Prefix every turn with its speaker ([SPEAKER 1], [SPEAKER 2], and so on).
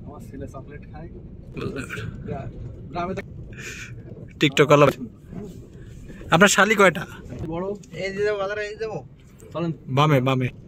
[SPEAKER 1] আমার ছেলে চকলেট খায়।
[SPEAKER 2] টিকটক আলাপ। আপনার শালি কয়টা?
[SPEAKER 1] বড়
[SPEAKER 2] বামে বামে